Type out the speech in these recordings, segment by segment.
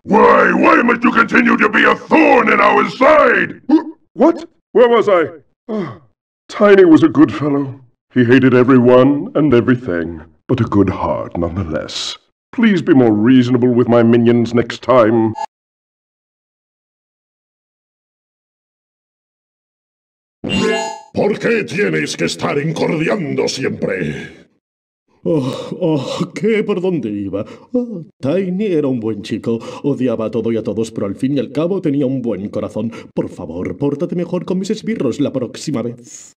Why must you continue to be a thorn in our side? What? Where was I? Oh, Tiny was a good fellow. He hated everyone and everything, but a good heart nonetheless. Please be more reasonable with my minions next time. ¿Por qué tienes que estar incordiando siempre? ¿Qué? ¿Por dónde iba? Tiny era un buen chico. Odiaba a todo y a todos, pero al fin y al cabo tenía un buen corazón. Por favor, pórtate mejor con mis esbirros la próxima vez.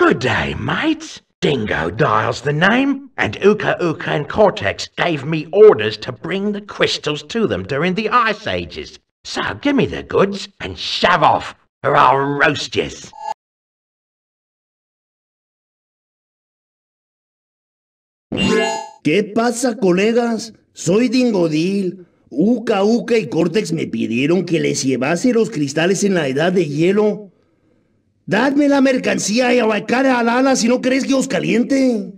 Good day, mates. Dingo Dial's the name, and Uka Uka and Cortex gave me orders to bring the crystals to them during the Ice Ages. So give me the goods and shove off, or I'll roast yous. ¿Qué pasa, colegas? Soy Dingodil. Uka Uka y Cortex me pidieron que les llevase los cristales en la edad de hielo. Dadme la mercancía y abacare al ala si no queréis que os caliente.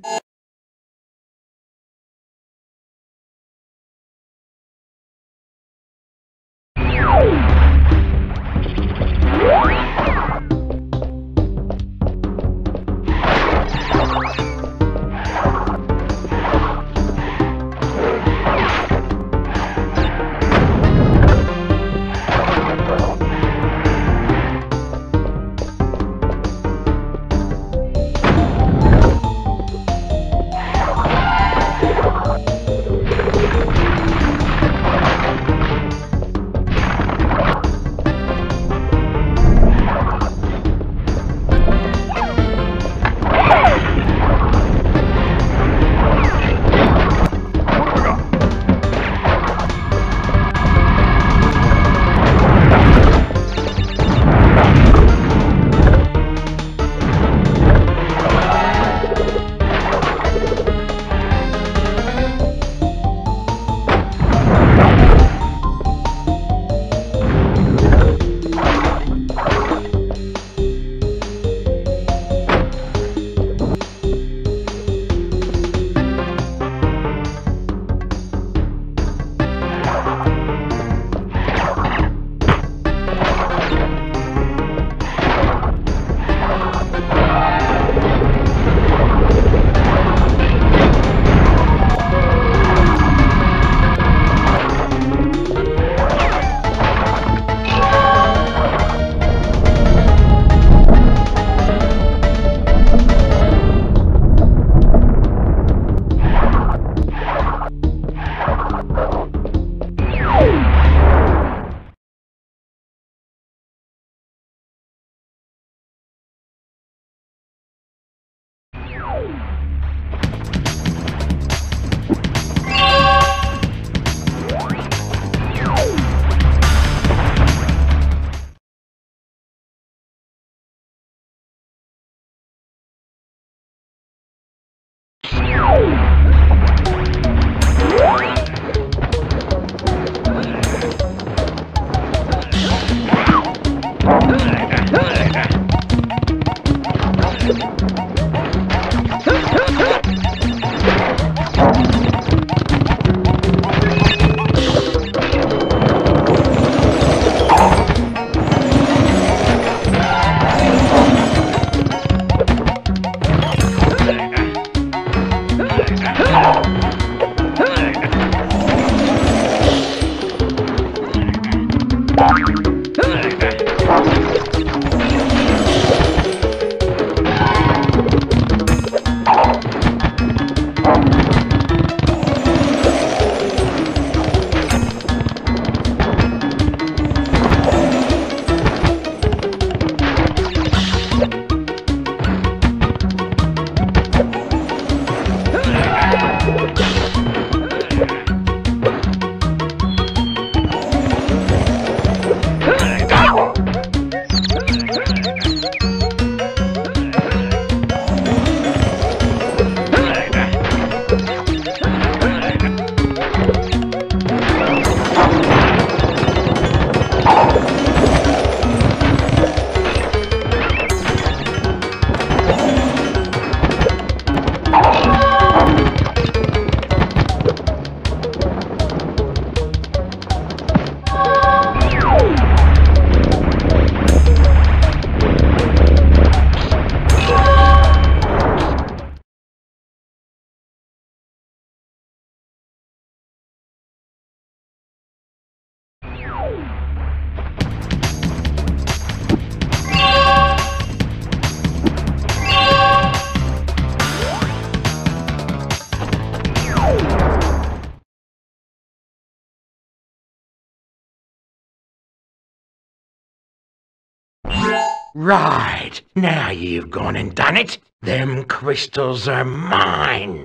Right, now you've gone and done it. Them crystals are mine.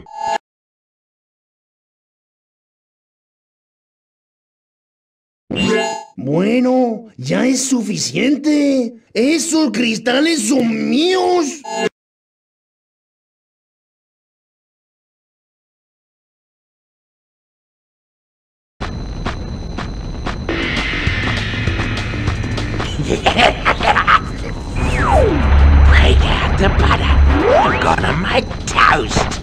Bueno, ya es suficiente. Esos cristales son míos. Break out the butter. I'm gonna make toast.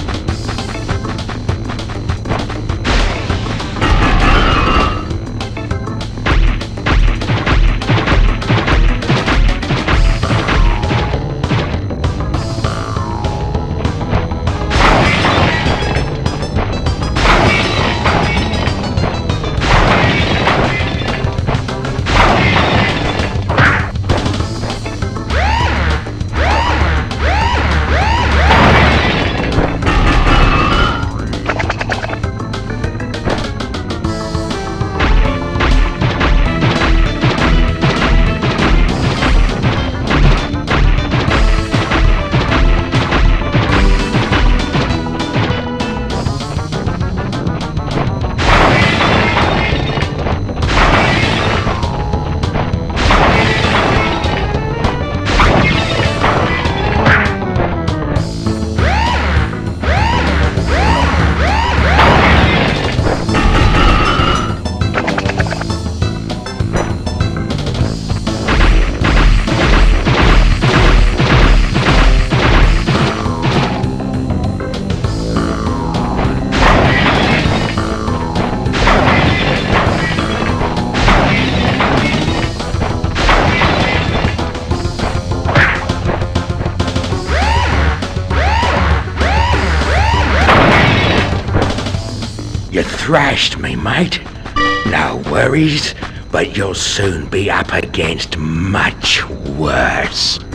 You thrashed me, mate. No worries, but you'll soon be up against much worse.